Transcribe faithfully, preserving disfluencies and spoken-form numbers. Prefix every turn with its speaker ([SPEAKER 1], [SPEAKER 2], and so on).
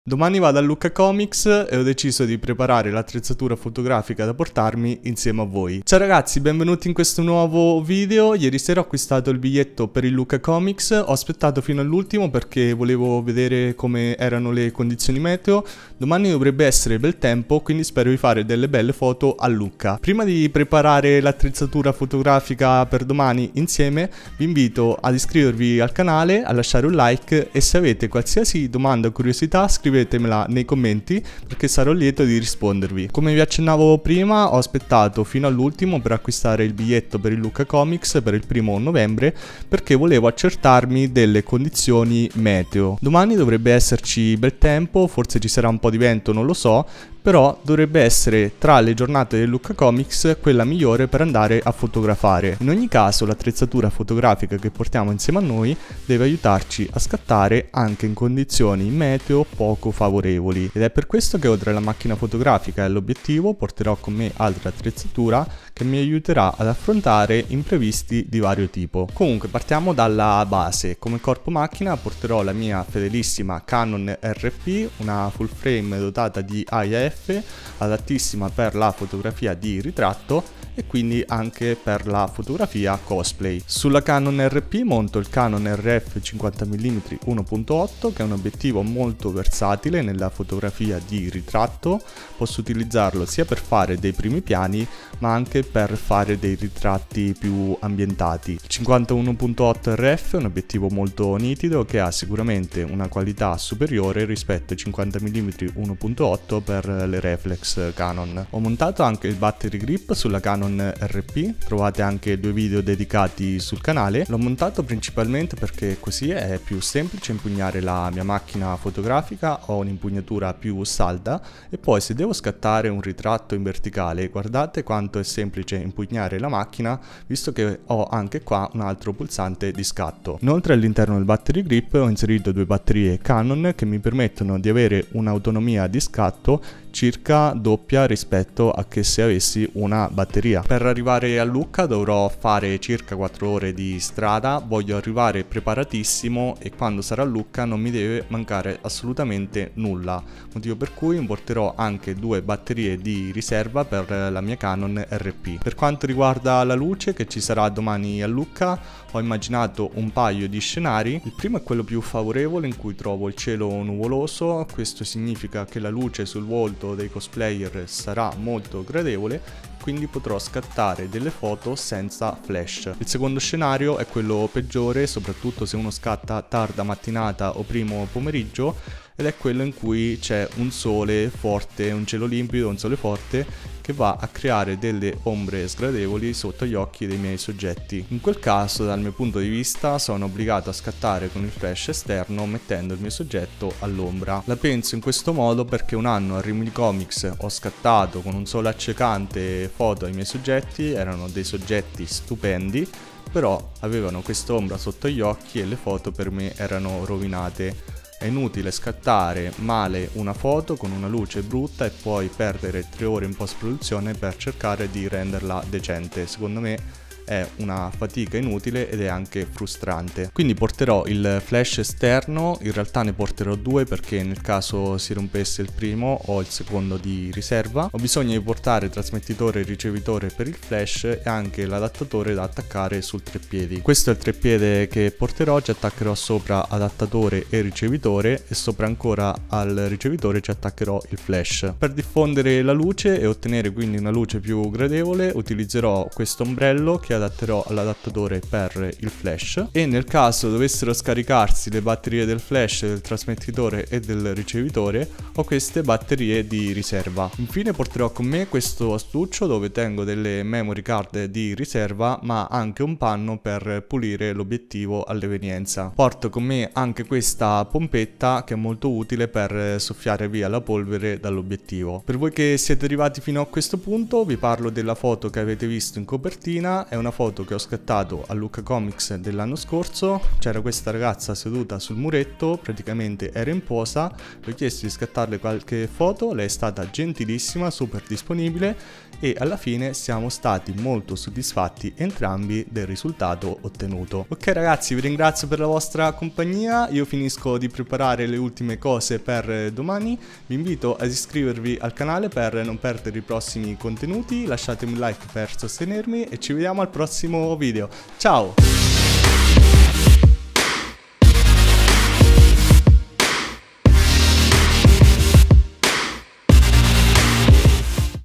[SPEAKER 1] Domani vado a Lucca Comics e ho deciso di preparare l'attrezzatura fotografica da portarmi insieme a voi. Ciao ragazzi, benvenuti in questo nuovo video. Ieri sera ho acquistato il biglietto per il Lucca Comics, ho aspettato fino all'ultimo perché volevo vedere come erano le condizioni meteo. Domani dovrebbe essere bel tempo, quindi spero di fare delle belle foto a Lucca. Prima di preparare l'attrezzatura fotografica per domani insieme, vi invito ad iscrivervi al canale, a lasciare un like e se avete qualsiasi domanda o curiosità scrivetemela nei commenti perché sarò lieto di rispondervi. Come vi accennavo prima, ho aspettato fino all'ultimo per acquistare il biglietto per il Lucca Comics per il primo novembre perché volevo accertarmi delle condizioni meteo. Domani dovrebbe esserci bel tempo, forse ci sarà un po' di vento, non lo so, però dovrebbe essere tra le giornate del Lucca Comics quella migliore per andare a fotografare. In ogni caso l'attrezzatura fotografica che portiamo insieme a noi deve aiutarci a scattare anche in condizioni meteo poco favorevoli ed è per questo che oltre alla macchina fotografica e all'obiettivo porterò con me altra attrezzatura che mi aiuterà ad affrontare imprevisti di vario tipo. Comunque partiamo dalla base. Come corpo macchina porterò la mia fedelissima Canon R P, una full frame dotata di A I F, adattissima per la fotografia di ritratto e quindi anche per la fotografia cosplay. Sulla Canon R P monto il Canon R F cinquanta millimetri uno punto otto che è un obiettivo molto versatile nella fotografia di ritratto. Posso utilizzarlo sia per fare dei primi piani ma anche per fare dei ritratti più ambientati. Il cinquanta uno punto otto R F è un obiettivo molto nitido che ha sicuramente una qualità superiore rispetto ai cinquanta millimetri uno punto otto per le reflex Canon. Ho montato anche il battery grip sulla Canon R P, trovate anche due video dedicati sul canale. L'ho montato principalmente perché così è più semplice impugnare la mia macchina fotografica, ho un'impugnatura più salda e poi se devo scattare un ritratto in verticale guardate quanto è semplice impugnare la macchina visto che ho anche qua un altro pulsante di scatto. Inoltre all'interno del battery grip ho inserito due batterie Canon che mi permettono di avere un'autonomia di scatto circa doppia rispetto a che se avessi una batteria. Per arrivare a Lucca dovrò fare circa quattro ore di strada, voglio arrivare preparatissimo e quando sarò a Lucca non mi deve mancare assolutamente nulla, motivo per cui importerò anche due batterie di riserva per la mia Canon R P. Per quanto riguarda la luce che ci sarà domani a Lucca, ho immaginato un paio di scenari. Il primo è quello più favorevole in cui trovo il cielo nuvoloso, questo significa che la luce sul volto dei cosplayer sarà molto gradevole, quindi potrò scattare delle foto senza flash. Il secondo scenario è quello peggiore, soprattutto se uno scatta tarda mattinata o primo pomeriggio, ed è quello in cui c'è un sole forte, un cielo limpido, un sole forte che va a creare delle ombre sgradevoli sotto gli occhi dei miei soggetti. In quel caso, dal mio punto di vista, sono obbligato a scattare con il flash esterno mettendo il mio soggetto all'ombra. La penso in questo modo perché un anno a Rimini Comics ho scattato con un sole accecante foto ai miei soggetti, erano dei soggetti stupendi, però avevano quest'ombra sotto gli occhi e le foto per me erano rovinate. È inutile scattare male una foto con una luce brutta e poi perdere tre ore in post produzione per cercare di renderla decente. Secondo me è una fatica inutile ed è anche frustrante. Quindi porterò il flash esterno, in realtà ne porterò due perché nel caso si rompesse il primo ho il secondo di riserva. Ho bisogno di portare trasmettitore e ricevitore per il flash e anche l'adattatore da attaccare sul treppiedi. Questo è il treppiede che porterò, ci attaccherò sopra adattatore e ricevitore e sopra ancora al ricevitore ci attaccherò il flash. Per diffondere la luce e ottenere quindi una luce più gradevole utilizzerò questo ombrello che adatterò all'adattatore per il flash e nel caso dovessero scaricarsi le batterie del flash, del trasmettitore e del ricevitore ho queste batterie di riserva. Infine porterò con me questo astuccio dove tengo delle memory card di riserva ma anche un panno per pulire l'obiettivo all'evenienza. Porto con me anche questa pompetta che è molto utile per soffiare via la polvere dall'obiettivo. Per voi che siete arrivati fino a questo punto vi parlo della foto che avete visto in copertina. È una foto che ho scattato a Lucca Comics dell'anno scorso, c'era questa ragazza seduta sul muretto, praticamente era in posa, le ho chiesto di scattarle qualche foto, lei è stata gentilissima, super disponibile e alla fine siamo stati molto soddisfatti entrambi del risultato ottenuto. Ok ragazzi, vi ringrazio per la vostra compagnia, io finisco di preparare le ultime cose per domani, vi invito ad iscrivervi al canale per non perdere i prossimi contenuti, lasciatemi un like per sostenermi e ci vediamo al prossimo video. Ciao!